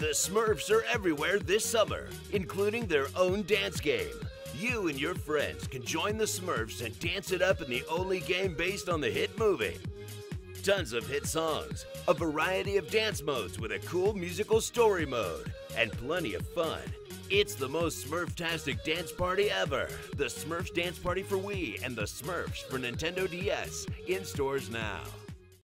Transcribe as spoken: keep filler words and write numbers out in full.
The Smurfs are everywhere this summer, including their own dance game. You and your friends can join the Smurfs and dance it up in the only game based on the hit movie. Tons of hit songs, a variety of dance modes with a cool musical story mode, and plenty of fun. It's the most Smurftastic dance party ever. The Smurfs Dance Party for Wii and the Smurfs for Nintendo D S, in stores now.